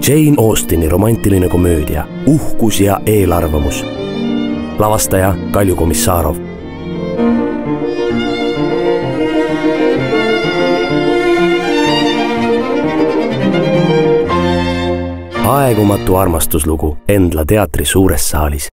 Jane Austini romantiline komöödia Uhkus ja eelarvamus. Lavastaja Kalju Komissarov. Aegumatu armastuslugu Endla teatri suures saalis.